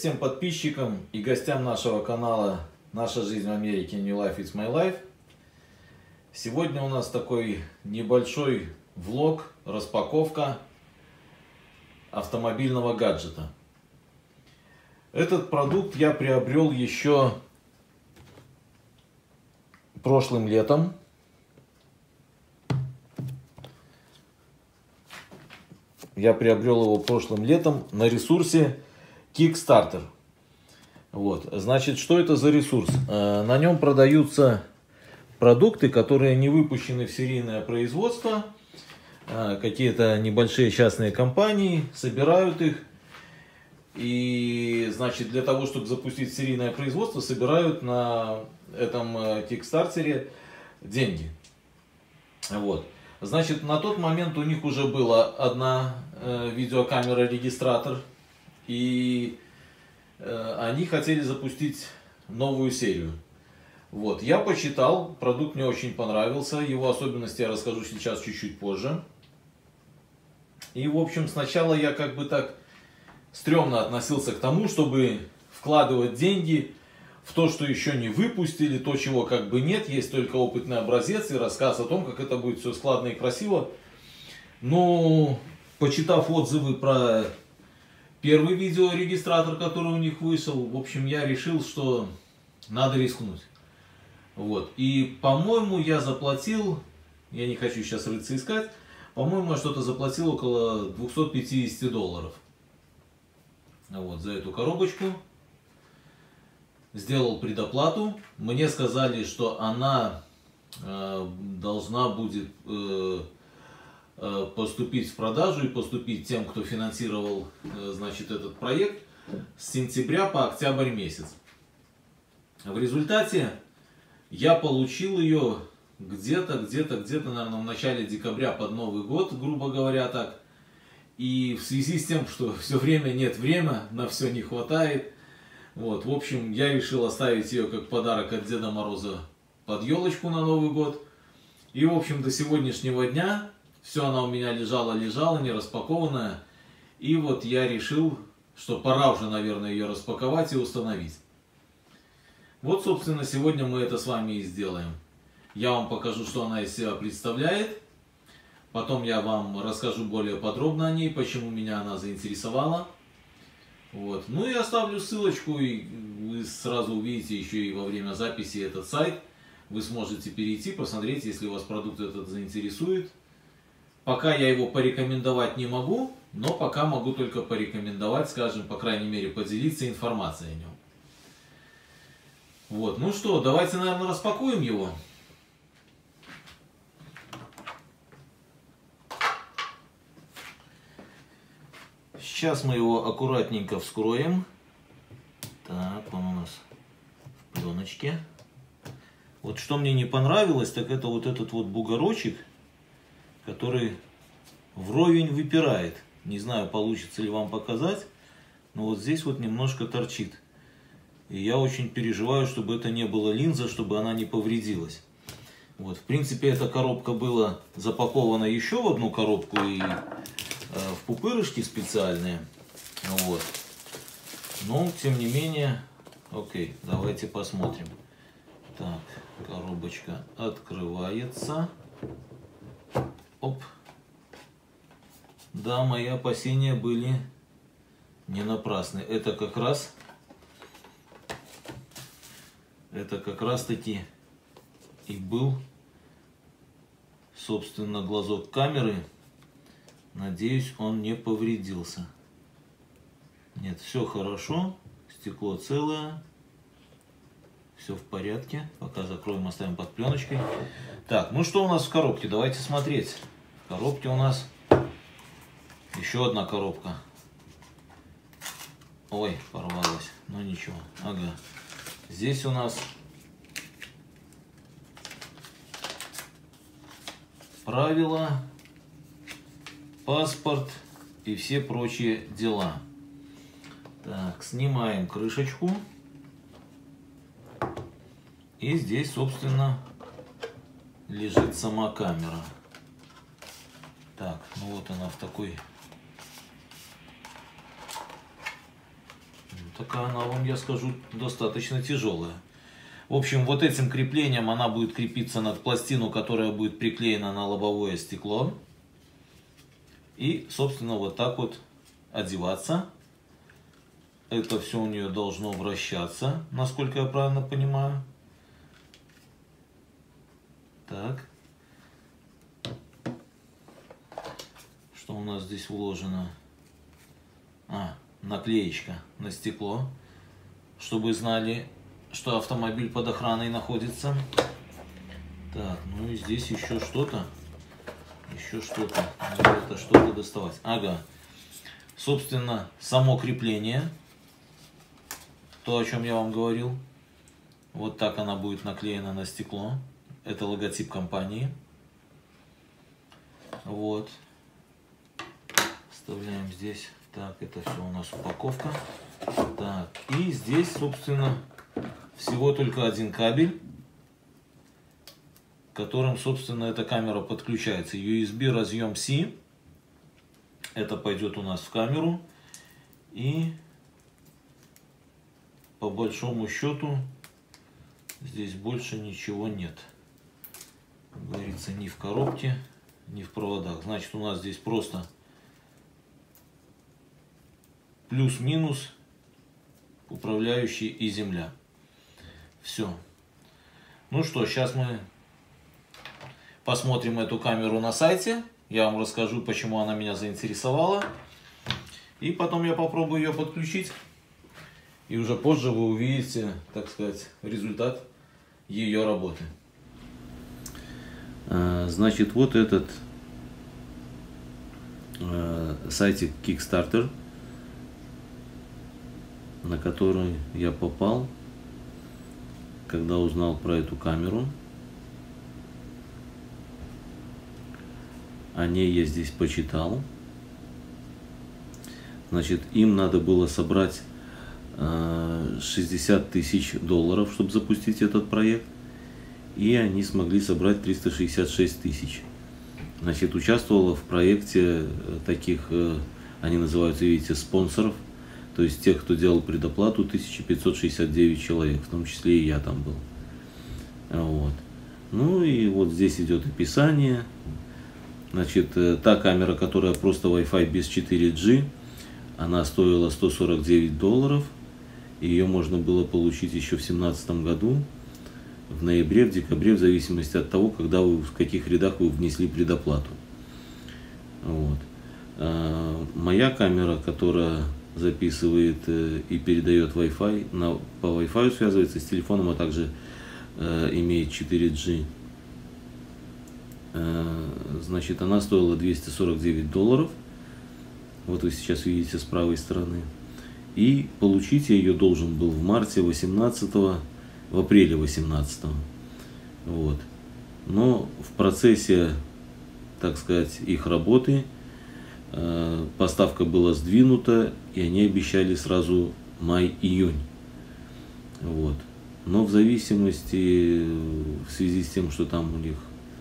всем подписчикам и гостям нашего канала «Наша жизнь в Америке. New Life It's My Life». Сегодня у нас такой небольшой влог, распаковка автомобильного гаджета. Этот продукт я приобрел еще прошлым летом. Я приобрел его прошлым летом на ресурсе Kickstarter. Вот. Значит, что это за ресурс? На нем продаются продукты, которые не выпущены в серийное производство. Какие-то небольшие частные компании собирают их. И, значит, для того, чтобы запустить серийное производство, собирают на этом Kickstarter деньги. Вот. Значит, на тот момент у них уже была одна видеокамера-регистратор, и они хотели запустить новую серию. Вот, я почитал, продукт мне очень понравился, его особенности я расскажу сейчас чуть-чуть позже. И, в общем, сначала я как бы так стрёмно относился к тому, чтобы вкладывать деньги в то, что еще не выпустили, то, чего как бы нет, есть только опытный образец и рассказ о том, как это будет все складно и красиво. Но, почитав отзывы про первый видеорегистратор, который у них вышел, в общем, я решил, что надо рискнуть. Вот. И, по-моему, я заплатил, я не хочу сейчас рыться искать, по-моему, я что-то заплатил около $250. Вот, за эту коробочку. Сделал предоплату. Мне сказали, что она должна будет поступить в продажу и поступить тем, кто финансировал, значит, этот проект с сентября по октябрь месяц. В результате я получил ее где-то, наверное, в начале декабря под Новый год, грубо говоря так. И в связи с тем, что все время нет времени, на все не хватает, вот, в общем, я решил оставить ее как подарок от Деда Мороза под елочку на Новый год. И, в общем, до сегодняшнего дня все она у меня лежала, не распакованная. И вот я решил, что пора уже, наверное, ее распаковать и установить. Вот, собственно, сегодня мы это с вами и сделаем. Я вам покажу, что она из себя представляет. Потом я вам расскажу более подробно о ней, почему меня она заинтересовала. Вот. Ну и оставлю ссылочку, и вы сразу увидите еще и во время записи этот сайт. Вы сможете перейти, посмотреть, если вас продукт этот заинтересует. Пока я его порекомендовать не могу, но пока могу только порекомендовать, скажем, по крайней мере, поделиться информацией о нем. Вот, ну что, давайте, наверное, распакуем его. Сейчас мы его аккуратненько вскроем. Так, он у нас в пленочке. Вот что мне не понравилось, так это вот этот вот бугорочек, который вровень выпирает. Не знаю, получится ли вам показать, но вот здесь вот немножко торчит. И я очень переживаю, чтобы это не было линза, чтобы она не повредилась. Вот, в принципе, эта коробка была запакована еще в одну коробку и в пупырышки специальные. Вот. Но, тем не менее, окей, давайте посмотрим. Так, коробочка открывается. Оп. Да, мои опасения были не напрасны. Это как раз таки и был, собственно, глазок камеры. Надеюсь, он не повредился. Нет, все хорошо. Стекло целое. Все в порядке. Пока закроем, оставим под пленочкой. Так, ну что у нас в коробке? Давайте смотреть. В коробке у нас еще одна коробка. Ой, порвалась. Но ничего. Ага. Здесь у нас правила, паспорт и все прочие дела. Так, снимаем крышечку. И здесь, собственно, лежит сама камера. Так, ну вот она в такой такая она вам, я скажу, достаточно тяжелая. В общем, вот этим креплением она будет крепиться над пластину, которая будет приклеена на лобовое стекло. И, собственно, вот так вот одеваться. Это все у нее должно вращаться, насколько я правильно понимаю. Так. Что у нас здесь вложено? Наклеечка на стекло, чтобы знали, что автомобиль под охраной находится. Так, ну и здесь еще что-то. Еще что-то. Это что-то доставать. Ага. Собственно, само крепление. То, о чем я вам говорил. Вот так она будет наклеена на стекло. Это логотип компании. Вот. Вставляем здесь. Так, это все у нас упаковка. Так, и здесь, собственно, всего только один кабель, которым, собственно, эта камера подключается. USB разъем C. Это пойдет у нас в камеру. И по большому счету здесь больше ничего нет. Как говорится, ни в коробке, ни в проводах. Значит, у нас здесь просто плюс-минус, управляющий и земля. Все. Ну что, сейчас мы посмотрим эту камеру на сайте. Я вам расскажу, почему она меня заинтересовала. И потом я попробую ее подключить. И уже позже вы увидите, так сказать, результат ее работы. Значит, вот этот сайтик Kickstarter, на который я попал, когда узнал про эту камеру. О ней я здесь почитал. Значит, им надо было собрать 60 тысяч долларов, чтобы запустить этот проект. И они смогли собрать 366 тысяч. Значит, участвовало в проекте таких, они называются, видите, спонсоров. То есть тех, кто делал предоплату, 1569 человек, в том числе и я там был. Вот. Ну и вот здесь идет описание. Значит, та камера, которая просто Wi-Fi без 4G, она стоила 149 долларов. Ее можно было получить еще в 2017 году, в ноябре, в декабре, в зависимости от того, когда вы, в каких рядах вы внесли предоплату. Вот. Моя камера, которая записывает и передает Wi-Fi, по Wi-Fi связывается с телефоном, а также имеет 4G. Значит, она стоила 249 долларов. Вот вы сейчас видите с правой стороны. И получить я ее должен был в марте 18-го, в апреле 18-го. Вот. Но в процессе, так сказать, их работы поставка была сдвинута, и они обещали сразу май-июнь. Вот. Но в зависимости, в связи с тем, что там у них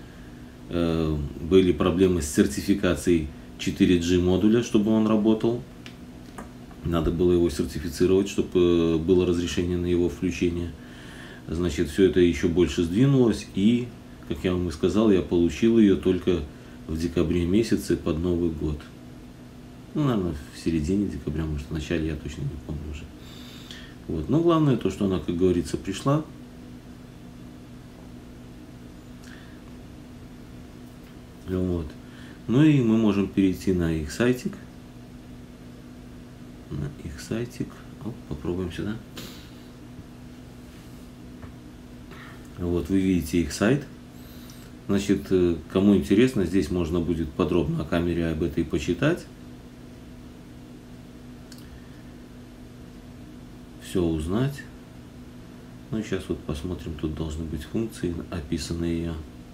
были проблемы с сертификацией 4G модуля, чтобы он работал, надо было его сертифицировать, чтобы было разрешение на его включение. Значит, все это еще больше сдвинулось, и, как я вам и сказал, я получил ее только в декабре месяце под Новый год. Ну, наверное, в середине декабря, может, в начале, я точно не помню уже. Вот. Но главное то, что она, как говорится, пришла. Вот. Ну и мы можем перейти на их сайтик. На их сайтик. Оп, попробуем сюда. Вот, вы видите их сайт. Значит, кому интересно, здесь можно будет подробно о камере об этой почитать. Все узнать. Ну, сейчас вот посмотрим, тут должны быть функции, описаны ее.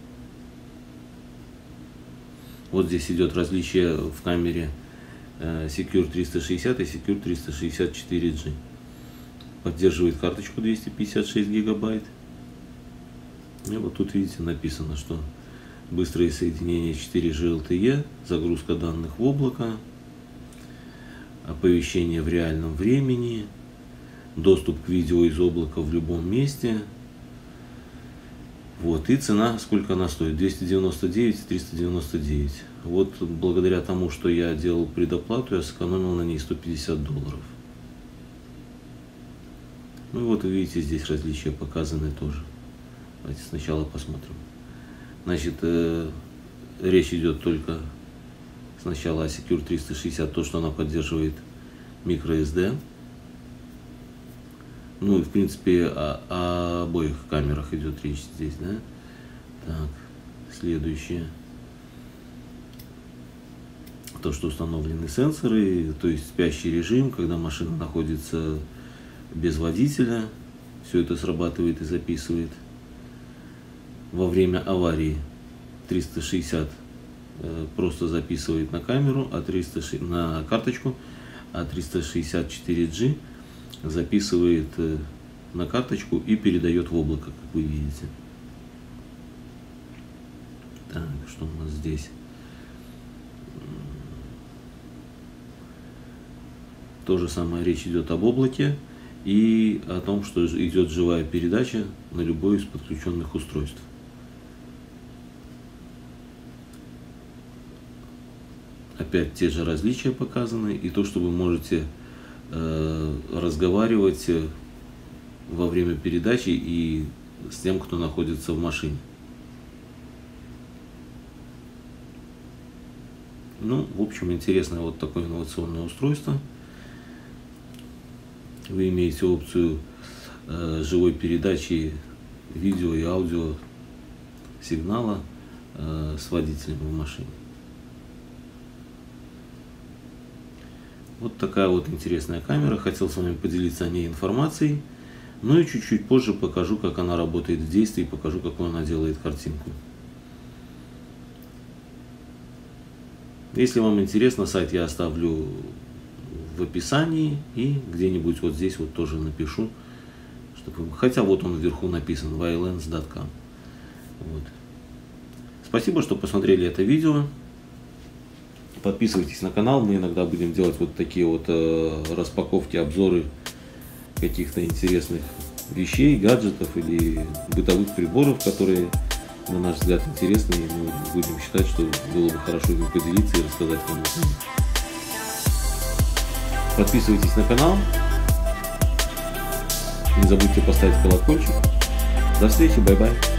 Вот здесь идет различие в камере Secure 360 и Secure 364G. Поддерживает карточку 256 гигабайт. И вот тут видите написано, что быстрое соединение 4G LTE, загрузка данных в облако, оповещение в реальном времени, доступ к видео из облака в любом месте. Вот, и цена, сколько она стоит? 299 и 399. Вот благодаря тому, что я делал предоплату, я сэкономил на ней $150. Ну и вот вы видите, здесь различия показаны тоже. Давайте сначала посмотрим. Значит, речь идет только сначала о Secure 360, то, что она поддерживает microSD. Ну и в принципе о обоих камерах идет речь здесь, да? Так, следующее. То, что установлены сенсоры, то есть спящий режим, когда машина находится без водителя, все это срабатывает и записывает. Во время аварии 360 просто записывает на камеру, на карточку, а 364G записывает на карточку и передает в облако, как вы видите. Так, что у нас здесь? То же самое, речь идет об облаке и о том, что идет живая передача на любое из подключенных устройств. Опять те же различия показаны, и то, что вы можете разговаривать во время передачи и с тем, кто находится в машине. Ну, в общем, интересное вот такое инновационное устройство. Вы имеете опцию живой передачи видео и аудио сигнала с водителем в машине. Вот такая вот интересная камера. Хотел с вами поделиться о ней информацией. Ну и чуть-чуть позже покажу, как она работает в действии, покажу, какую она делает картинку. Если вам интересно, сайт я оставлю в описании и где-нибудь вот здесь вот тоже напишу, чтобы, хотя вот он вверху написан, vylens.com. Вот. Спасибо, что посмотрели это видео. Подписывайтесь на канал, мы иногда будем делать вот такие вот распаковки, обзоры каких-то интересных вещей, гаджетов или бытовых приборов, которые, на наш взгляд, интересны, и мы будем считать, что было бы хорошо ими поделиться и рассказать вам о них. Подписывайтесь на канал, не забудьте поставить колокольчик. До встречи, бай-бай.